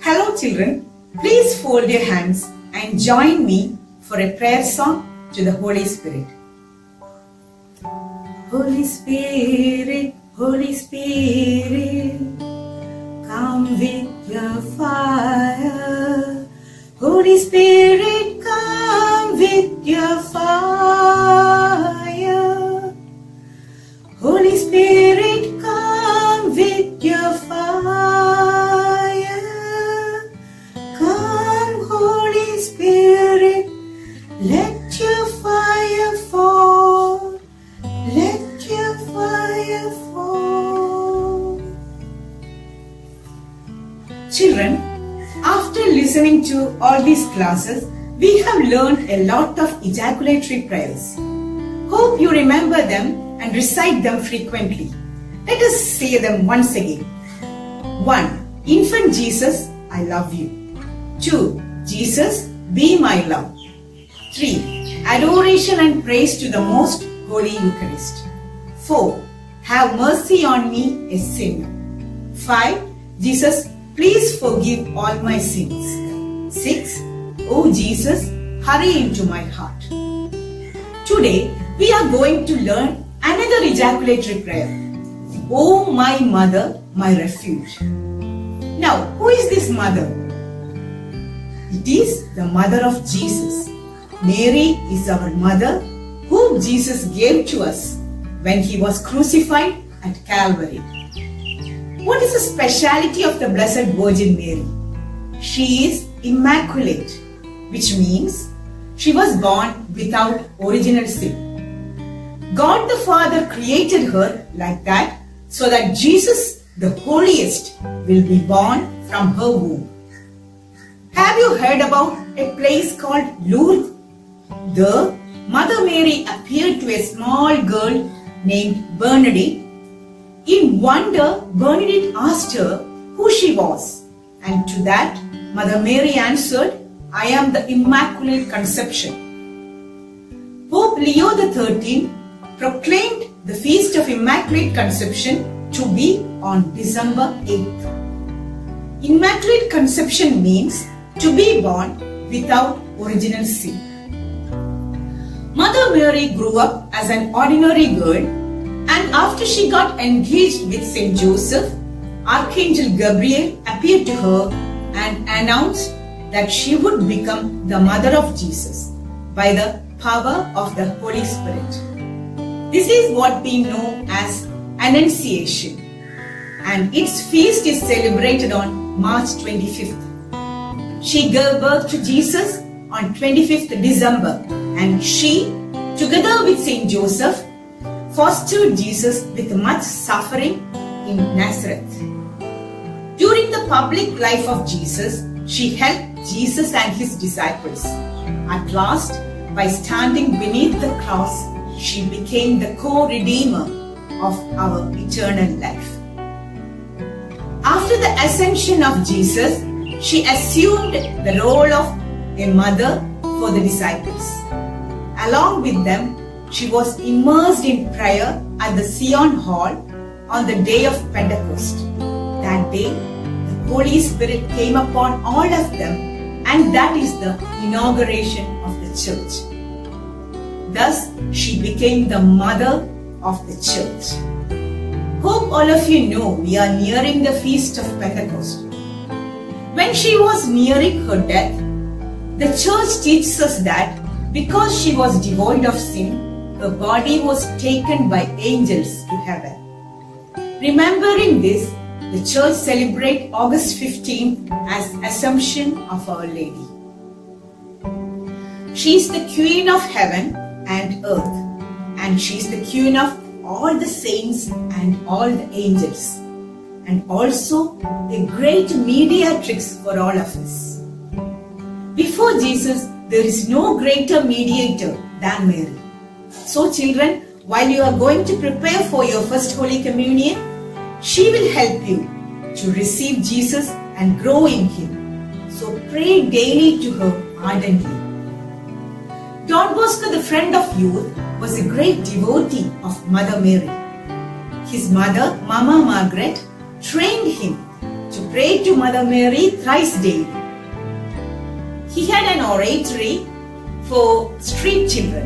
Hello children, please fold your hands and join me for a prayer song to the Holy Spirit. Holy Spirit, Holy Spirit, come with your fire. Holy Spirit, come with your fire. Holy Spirit, come with your fire. Come, Holy Spirit, let your fire fall. Let your fire fall. Children, after listening to all these classes, we have learned a lot of ejaculatory prayers. Hope you remember them and recite them frequently. Let us say them once again. 1. Infant Jesus, I love you. 2. Jesus, be my love. 3. Adoration and praise to the most Holy Eucharist. 4. Have mercy on me, a sinner. 5. Jesus, please forgive all my sins. 6. Oh Jesus, hurry into my heart. Today, we are going to learn another ejaculatory prayer. Oh my mother, my refuge. Now, who is this mother? It is the mother of Jesus. Mary is our mother, whom Jesus gave to us when he was crucified at Calvary. What is the speciality of the Blessed Virgin Mary? She is immaculate, which means she was born without original sin. God the Father created her like that so that Jesus, the holiest, will be born from her womb. Have you heard about a place called Lourdes? There, Mother Mary appeared to a small girl named Bernadette. In wonder, Bernadette asked her who she was, and to that, Mother Mary answered, I am the Immaculate Conception. Pope Leo XIII proclaimed the Feast of Immaculate Conception to be on December 8th. Immaculate Conception means to be born without original sin. Mother Mary grew up as an ordinary girl, and after she got engaged with Saint Joseph, Archangel Gabriel appeared to her and announced that she would become the mother of Jesus by the power of the Holy Spirit. This is what we know as Annunciation, and its feast is celebrated on March 25th. She gave birth to Jesus on 25th December, and she, together with Saint Joseph, fostered Jesus with much suffering in Nazareth. During the public life of Jesus, she helped Jesus and his disciples. At last, by standing beneath the cross, she became the co-redeemer of our eternal life. After the ascension of Jesus, she assumed the role of a mother for the disciples. Along with them, she was immersed in prayer at the Sion Hall on the day of Pentecost. That day, the Holy Spirit came upon all of them, and that is the inauguration of the church. Thus, she became the mother of the church. Hope all of you know we are nearing the Feast of Pentecost. When she was nearing her death, the church teaches us that because she was devoid of sin, her body was taken by angels to heaven. Remembering this, the church celebrates August 15th as Assumption of Our Lady. She is the Queen of heaven and earth, and she is the Queen of all the saints and all the angels, and also a great mediatrix for all of us. Before Jesus, there is no greater mediator than Mary. So children, while you are going to prepare for your first Holy Communion, she will help you to receive Jesus and grow in Him. So pray daily to her ardently. Don Bosco, the friend of youth, was a great devotee of Mother Mary. His mother, Mama Margaret, trained him to pray to Mother Mary thrice daily. He had an oratory for street children.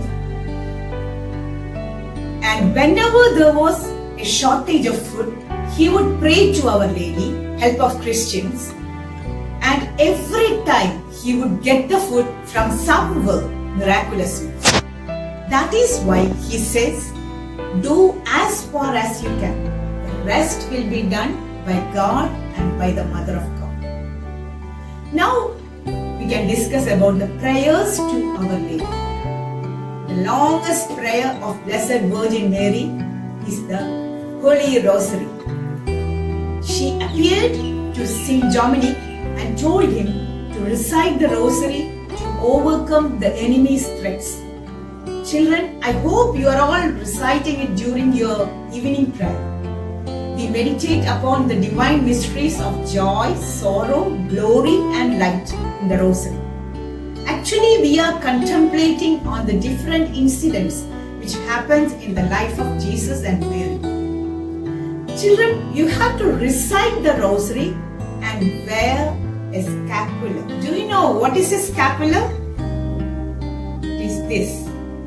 And whenever there was a shortage of food, he would pray to Our Lady, help of Christians, and every time he would get the food from somewhere miraculously. That is why he says, do as far as you can. The rest will be done by God and by the Mother of God. Now we can discuss about the prayers to Our Lady. The longest prayer of Blessed Virgin Mary is the Holy Rosary. She appeared to Saint Dominic and told him to recite the Rosary to overcome the enemy's threats. Children, I hope you are all reciting it during your evening prayer. We meditate upon the divine mysteries of joy, sorrow, glory and light in the Rosary. Actually, we are contemplating on the different incidents which happened in the life of Jesus and Mary. Children, you have to recite the Rosary and wear a scapular. Do you know what is a scapular? It is this.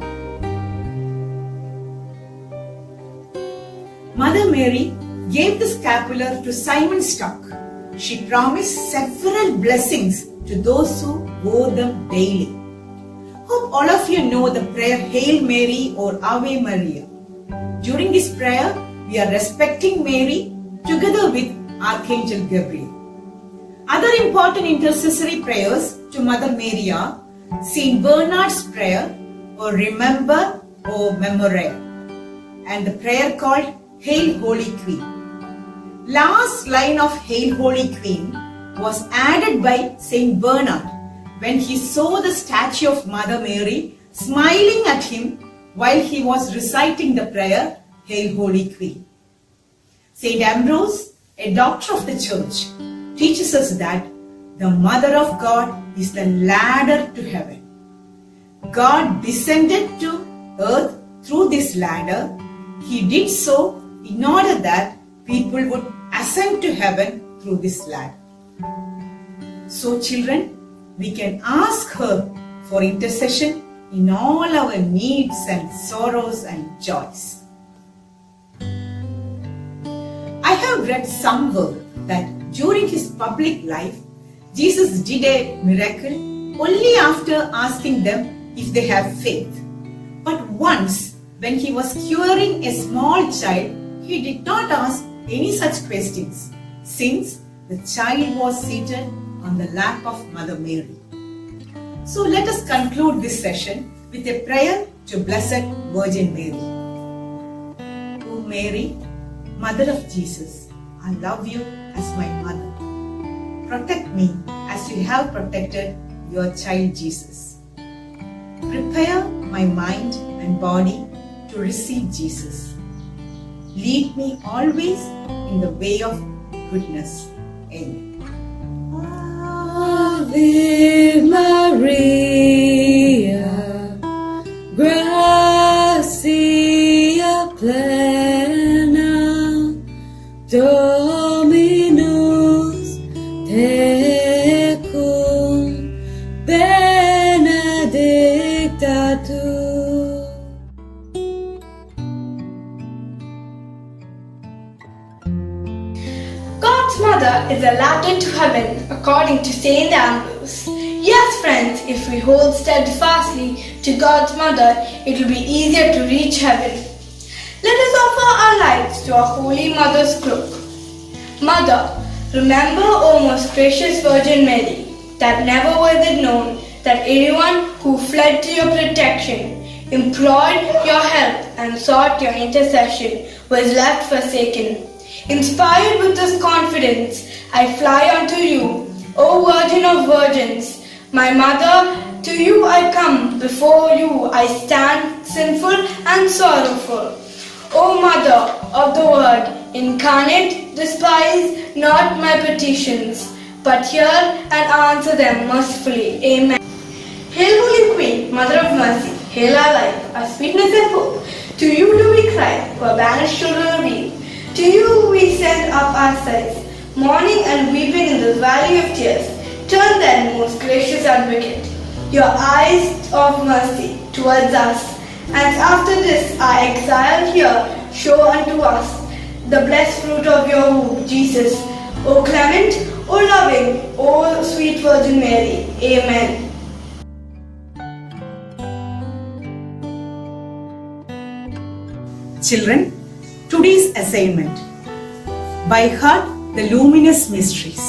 Mother Mary gave the scapular to Simon Stock. She promised several blessings to those who wore them daily. Hope all of you know the prayer Hail Mary or Ave Maria. During this prayer, we are respecting Mary together with Archangel Gabriel. Other important intercessory prayers to Mother Mary are Saint Bernard's prayer or Remember or Memorial, and the prayer called Hail Holy Queen. Last line of Hail Holy Queen was added by Saint Bernard when he saw the statue of Mother Mary smiling at him while he was reciting the prayer Hail Holy Queen. Saint Ambrose, a doctor of the Church, teaches us that the Mother of God is the ladder to heaven. God descended to earth through this ladder. He did so in order that people would ascend to heaven through this ladder. So children, we can ask her for intercession in all our needs and sorrows and joys. I have read somewhere that during his public life, Jesus did a miracle only after asking them if they have faith. But once, when he was curing a small child, he did not ask any such questions, since the child was seated on the lap of Mother Mary. So let us conclude this session with a prayer to Blessed Virgin Mary. O Mary, Mother of Jesus, I love you as my mother. Protect me as you have protected your child Jesus. Prepare my mind and body to receive Jesus. Lead me always in the way of goodness. Amen. Ave Maria, gracia plena, Dominus tecum, benedicta tu. God's mother is a ladder to heaven, according to Saint Ambrose. Yes, friends, if we hold steadfastly to God's mother, it will be easier to reach heaven. Let us offer our lives to our Holy Mother's crook. Mother, remember, O most gracious Virgin Mary, that never was it known that anyone who fled to your protection, implored your help and sought your intercession was left forsaken. Inspired with this confidence, I fly unto you, O Virgin of Virgins, my Mother. To you I come, before you I stand sinful and sorrowful. O Mother of the Word incarnate, despise not my petitions, but hear and answer them mercifully. Amen. Hail, Holy Queen, Mother of Mercy, hail our life, our sweetness and hope. To you do we cry, who are banished children of Eve. To you we send up our sighs, mourning and weeping in the valley of tears. Turn then, most gracious advocate, your eyes of mercy towards us, and after this our exile here, show unto us the blessed fruit of your womb, Jesus. O clement, O loving, O sweet Virgin Mary. Amen. Children, today's assignment. By heart the luminous mysteries.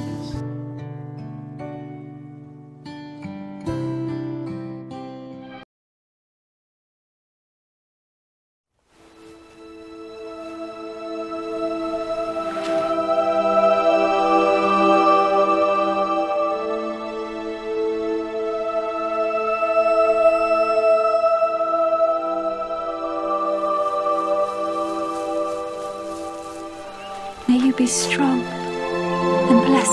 May you be strong and blessed.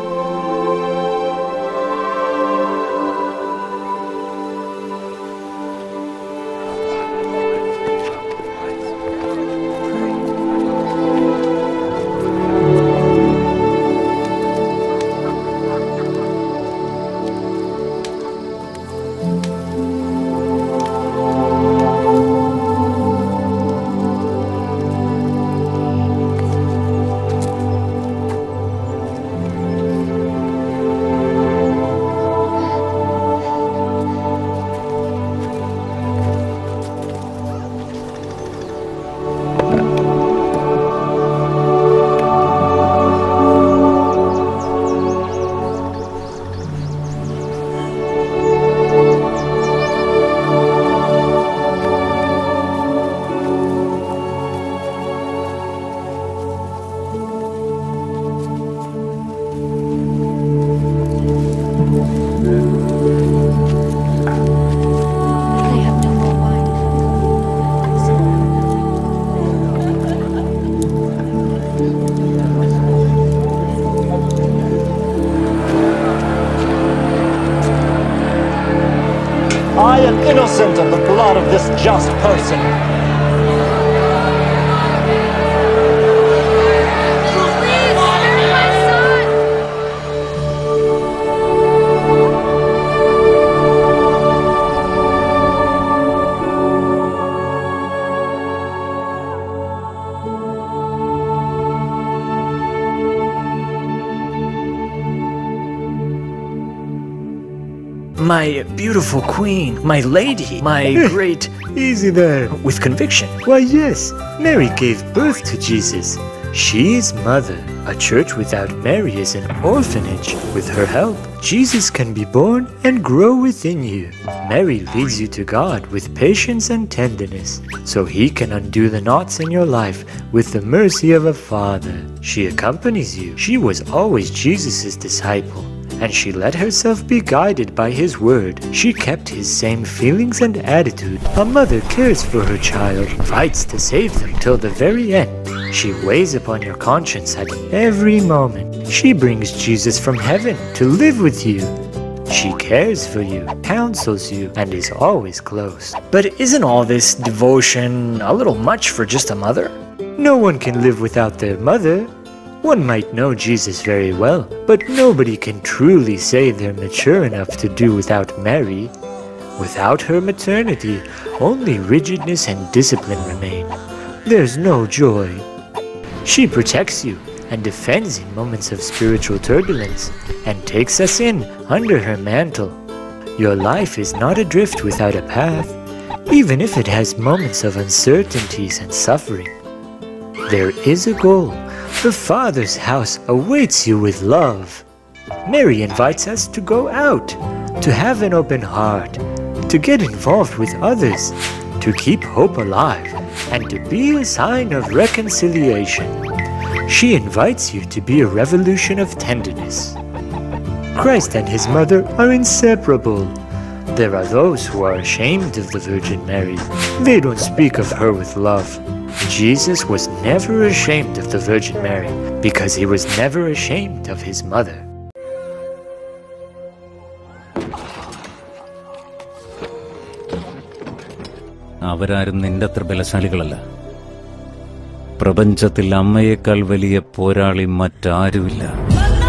I am innocent of the blood of this just person. My beautiful queen, my lady, my great... Easy there. With conviction. Why, yes, Mary gave birth to Jesus. She is mother. A church without Mary is an orphanage. With her help, Jesus can be born and grow within you. Mary leads you to God with patience and tenderness, so He can undo the knots in your life with the mercy of a father. She accompanies you. She was always Jesus' disciple, and she let herself be guided by His word. She kept His same feelings and attitude. A mother cares for her child, fights to save them till the very end. She weighs upon your conscience at every moment. She brings Jesus from heaven to live with you. She cares for you, counsels you, and is always close. But isn't all this devotion a little much for just a mother? No one can live without their mother. One might know Jesus very well, but nobody can truly say they're mature enough to do without Mary. Without her maternity, only rigidness and discipline remain. There's no joy. She protects you and defends in moments of spiritual turbulence, and takes us in under her mantle. Your life is not adrift without a path, even if it has moments of uncertainties and suffering. There is a goal. The Father's house awaits you with love. Mary invites us to go out, to have an open heart, to get involved with others, to keep hope alive, and to be a sign of reconciliation. She invites you to be a revolution of tenderness. Christ and His mother are inseparable. There are those who are ashamed of the Virgin Mary. They don't speak of her with love. Jesus was never ashamed of the Virgin Mary because He was never ashamed of His mother. അവരാരും നിന്റെ അത്ര ബലശാലികളല്ല. പ്രപഞ്ചത്തിൽ അമ്മയേക്കാൾ വലിയ പോരാളി മറ്റാരുമില്ല.